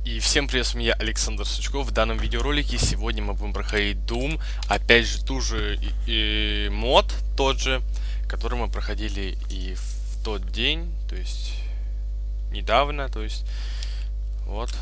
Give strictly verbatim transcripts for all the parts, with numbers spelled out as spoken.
И всем привет, с меня Александр Сучков. В данном видеоролике сегодня мы будем проходить Doom. Опять же, ту же и, и мод, тот же, который мы проходили и в тот день, то есть недавно, то есть вот.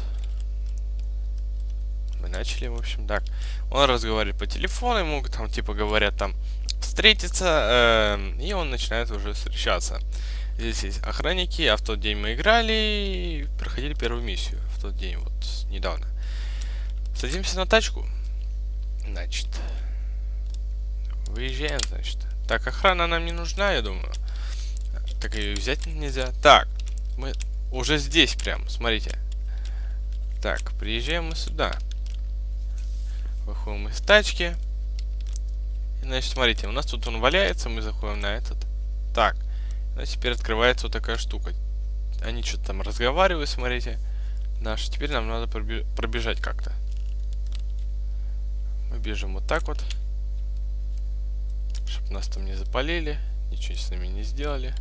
Мы начали, в общем, так. Он разговаривает по телефону, ему там типа говорят там встретиться, э, и он начинает уже встречаться. Здесь есть охранники, а в тот день мы играли и проходили первую миссию. В тот день, вот, недавно. Садимся на тачку. Значит. Выезжаем, значит. Так, охрана нам не нужна, я думаю. Так ее взять нельзя. Так, мы уже здесь прям, смотрите. Так, приезжаем мы сюда. Выходим из тачки. И, значит, смотрите, у нас тут он валяется, мы заходим на этот. Так. Значит, теперь открывается вот такая штука. Они что-то там разговаривают, смотрите. Наши. Теперь нам надо пробежать как-то. Мы бежим вот так вот. Чтобы нас там не запалили. Ничего с нами не сделали.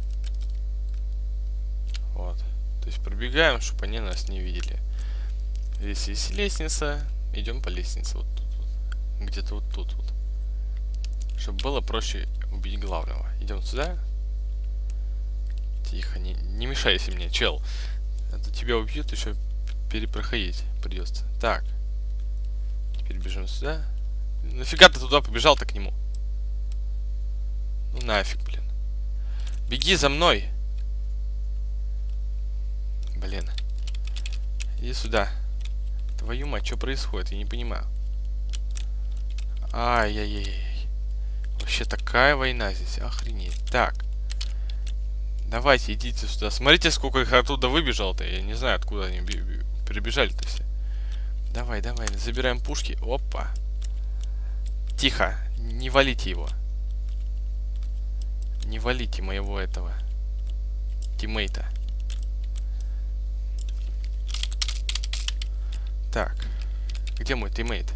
Вот. То есть пробегаем, чтобы они нас не видели. Здесь есть лестница. Идем по лестнице. Вот тут вот. Где-то вот тут вот. Чтобы было проще убить главного. Идем сюда. Тихо, не, не мешайся мне, чел. Это тебя убьют, еще перепроходить придется. Так. Теперь бежим сюда. Нафига ты туда побежал-то к нему? Ну нафиг, блин. Беги за мной. Блин. Иди сюда. Твою мать, что происходит? Я не понимаю. Ай-яй-яй. Вообще такая война здесь. Охренеть. Так. Давайте, идите сюда. Смотрите, сколько их оттуда выбежало-то. Я не знаю, откуда они перебежали-то все. Давай, давай, забираем пушки. Опа. Тихо. Не валите его. Не валите моего этого тиммейта. Так. Где мой тиммейт?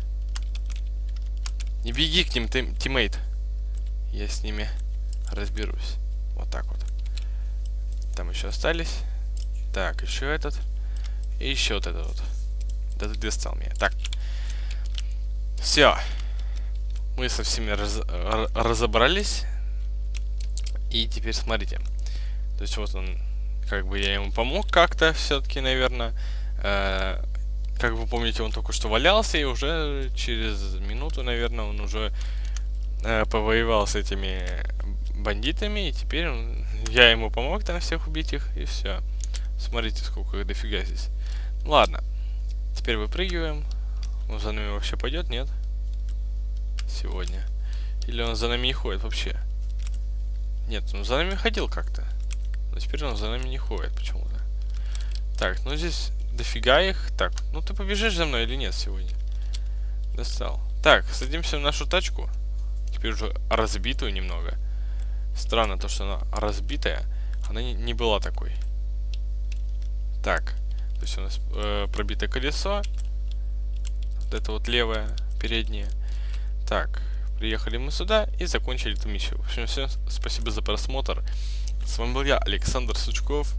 Не беги к ним, тиммейт. Я с ними разберусь. Вот так вот. Там еще остались. Так, еще этот. И еще вот этот вот. Да ты достал меня. Так. Все. Мы со всеми раз, разобрались. И теперь смотрите. То есть вот он. Как бы я ему помог как-то все-таки, наверное. Э, как вы помните, он только что валялся. И уже через минуту, наверное, он уже э, повоевал с этими бандитами. И теперь он... Я ему помог там всех убить их, и все. Смотрите, сколько их дофига здесь. Ладно. Теперь выпрыгиваем. Он за нами вообще пойдет, нет? Сегодня. Или он за нами не ходит вообще? Нет, он за нами ходил как-то. Но теперь он за нами не ходит почему-то. Так, ну здесь дофига их. Так, ну ты побежишь за мной или нет сегодня? Достал. Так, садимся в нашу тачку. Теперь уже разбитую немного. Странно то, что она разбитая. Она не, не была такой. Так. То есть у нас э, пробитое колесо. Вот это вот левое, переднее. Так. Приехали мы сюда и закончили эту миссию. В общем, всем спасибо за просмотр. С вами был я, Александр Сучков.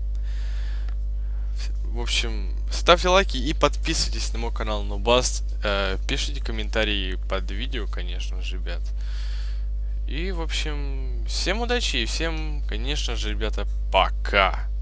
В общем, ставьте лайки и подписывайтесь на мой канал Нубас. Э, пишите комментарии под видео, конечно же, ребят. И, в общем, всем удачи и всем, конечно же, ребята, пока!